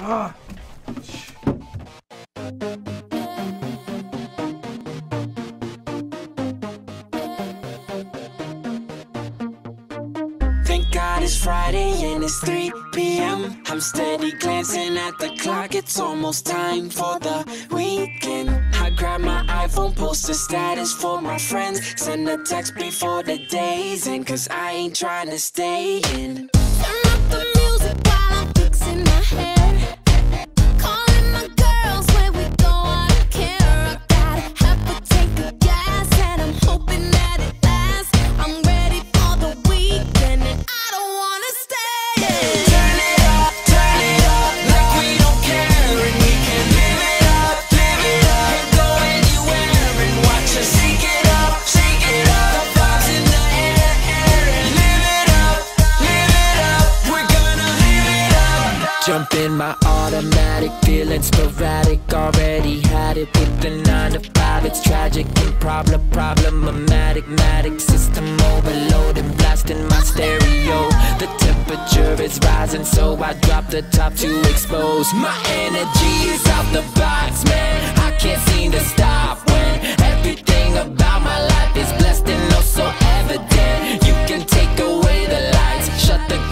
Ah. Thank God it's Friday and it's 3 p.m. I'm steady glancing at the clock, it's almost time for the weekend. I grab my iPhone, post a status for my friends, send a text before the day's end, cause I ain't trying to stay in. Turn up the music while I'm fixing my hair. Calling my girls where we go, I don't care. I gotta have a tank of gas and I'm hoping that it lasts. I'm ready for the weekend and I don't wanna stay. Turn it up, like we don't care, and we can live it up, go anywhere and watch us shake it up, the vibes in the air, and live it up, we're gonna live it up. Jump in my automatic, feeling sporadic, already had it with the 9 to 5, it's tragic and problematic, system overloaded, blasting my stereo. The temperature is rising, so I drop the top to expose. My energy is out the box, man, I can't seem to stop when everything about my life is blessed and oh so evident. You can take away the lights, shut the